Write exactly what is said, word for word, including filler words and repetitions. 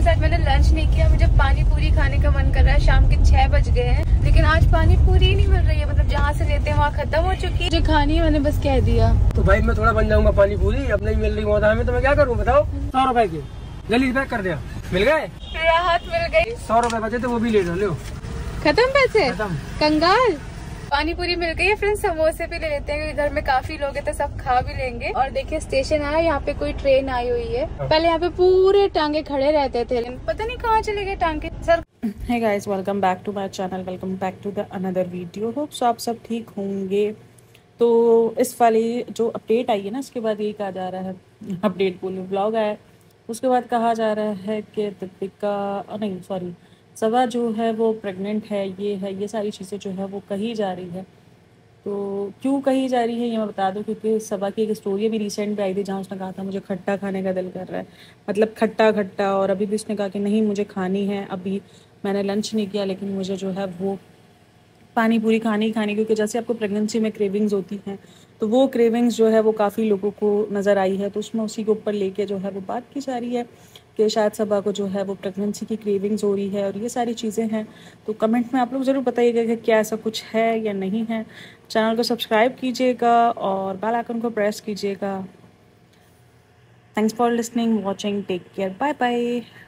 साथ मैंने लंच नहीं किया। मुझे पानी पूरी खाने का मन कर रहा है। शाम के छह बज गए हैं लेकिन आज पानी पूरी नहीं मिल रही है। मतलब जहाँ से लेते हैं वहाँ खत्म हो चुकी है। जो खानी है मैंने बस कह दिया। तो भाई मैं थोड़ा बन जाऊंगा पानी पूरी, अब नहीं मिल रही मौदा में तो मैं क्या करूँ बताओ। सौ रुपए के जल्दी पैक कर दिया। मिल गए, राहत मिल गई। सौ रुपए बचे थे वो भी ले लो। खत्म पैसे, खत्म। कंगाल। पानी पूरी मिल गई है फ्रेंड्स। समोसे भी ले लेते हैं क्योंकि घर में काफी लोग हैं तो सब खा भी लेंगे। और देखिए स्टेशन आया, यहाँ पे कोई ट्रेन आई हुई है। पहले यहाँ पे पूरे टांगे खड़े रहते थे लेकिन पता नहीं कहाँ चले गए टांगे sir. Hey guys, welcome back to my channel, welcome back to the another video. Hope so आप सब ठीक होंगे। तो इस वाली जो अपडेट आई है ना, उसके बाद यही कहा जा रहा है, अपडेट बोलो व्लॉग आया है, उसके बाद कहा जा रहा है कि दीपिका नहीं सॉरी सबा जो है वो प्रेग्नेंट है, ये है, ये सारी चीज़ें जो है वो कही जा रही है। तो क्यों कही जा रही है ये मैं बता दूं, क्योंकि सबा की एक स्टोरी भी रिसेंट पे आई थी जहाँ उसने कहा था मुझे खट्टा खाने का दिल कर रहा है, मतलब खट्टा खट्टा। और अभी भी उसने कहा कि नहीं मुझे खानी है, अभी मैंने लंच नहीं किया लेकिन मुझे जो है वो पानी पूरी खानी ही खानी, क्योंकि जैसे आपको प्रेगनेंसी में क्रेविंग्स होती हैं तो वो क्रेविंग्स जो है वो काफ़ी लोगों को नज़र आई है। तो उसमें उसी के ऊपर लेके जो है वो बात की जा रही है कि शायद सबा को जो है वो प्रेगनेंसी की क्रेविंग्स हो रही है और ये सारी चीज़ें हैं। तो कमेंट में आप लोग ज़रूर बताइएगा कि क्या ऐसा कुछ है या नहीं है। चैनल को सब्सक्राइब कीजिएगा और बेल आइकन को प्रेस कीजिएगा। Thanks for listening, watching, take care, bye bye.